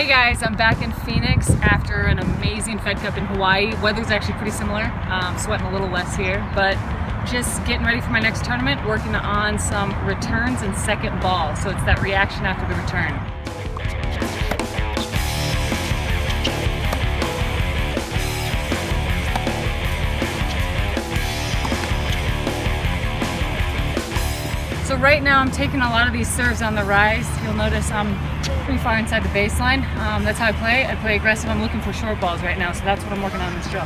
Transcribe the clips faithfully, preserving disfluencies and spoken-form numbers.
Hey guys, I'm back in Phoenix after an amazing Fed Cup in Hawaii. Weather's actually pretty similar. Um, sweating a little less here, but just getting ready for my next tournament, working on some returns and second ball. So it's that reaction after the return. So right now I'm taking a lot of these serves on the rise. You'll notice I'm pretty far inside the baseline. Um, that's how I play. I play aggressive. I'm looking for short balls right now, so that's what I'm working on in this drill.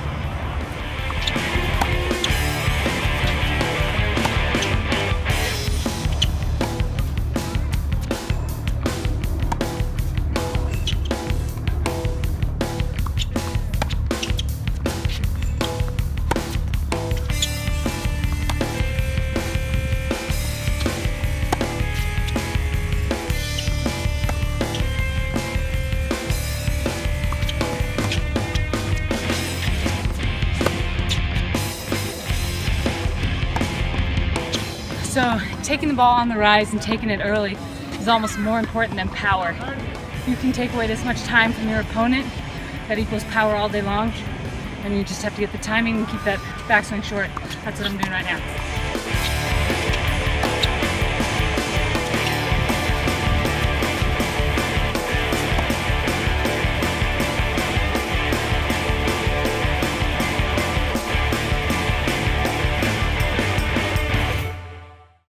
So taking the ball on the rise and taking it early is almost more important than power. You can take away this much time from your opponent. That equals power all day long. And you just have to get the timing and keep that backswing short. That's what I'm doing right now.